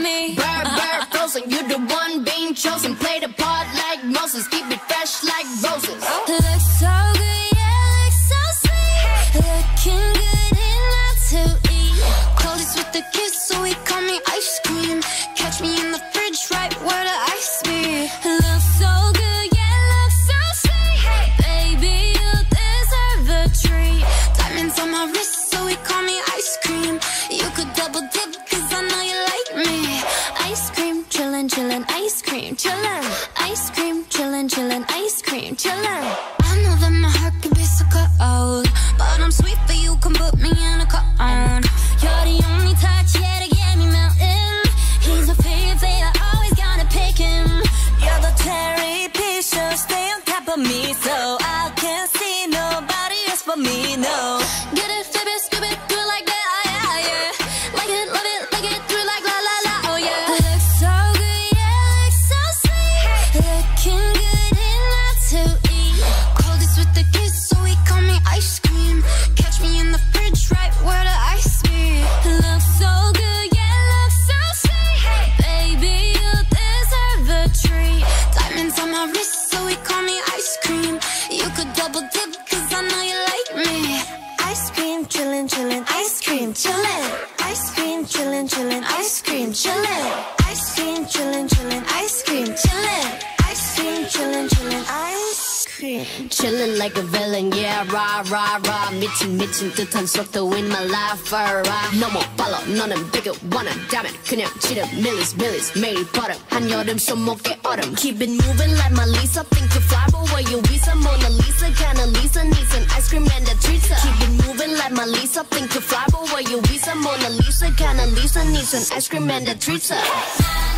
me. Bird, bird, frozen, you the one being chosen. Play the part like Moses, keep it fresh like roses. Looks so good, yeah, looks so sweet. Looking good enough to eat. Coldest with the kiss, so he call me ice cream. Catch me in the fridge, right where the ice be. Looks so good, yeah, looks so sweet. Baby, you deserve a treat. Diamonds on my wrist, so he call me ice cream. You could double dip, cause I know you like me. Ice cream, chillin', chillin', ice cream, chillin'. Ice cream, chillin', chillin', ice cream, chillin'. I know that my heart can be so cold, but I'm sweet for you, come put me in a cone. You're the only touch, yeah, to get me melting. He's my favorite, always gonna pick him. You're the cherry piece, so stay on top of me, so I can't see nobody else but me, no. Get it, flip it, scoop it, do it like that, oh yeah, yeah. Like it, love it, like it, do it like la la la, oh yeah. Looks so good, yeah, looks so sweet. Looking good enough to eat. Coldest with the kiss, so he call me ice cream. Catch me in the fridge, right where the ice be. Looks so good, yeah, looks so sweet. Baby, you deserve a treat. Diamonds on my wrist, so he call me ice cream. You could double dip, cause I know you like me. Ice cream, chillin', chillin', ice cream, chillin'. Ice cream, chillin', chillin', ice cream, chillin'. Ice cream, chillin', chillin', ice cream, chillin'. Ice cream, chillin', chillin', ice cream. Chillin' like a villain, yeah, rah, rah, rah. 미친 듯한 속도 in my life, alright. 너무 빨라, 너는 bigger, 원한다면 그냥 지름, millies, 매일 버릇. 한여름 손목에 얼음. Keep it moving like my Lisa. Think you fly, but where you visa? Mona Lisa, kinda Lisa, needs an ice cream and a treat. Keep it moving like my Lisa. Think you fly, but where you visa? Mona Lisa, kinda Lisa, needs an ice cream and a treat.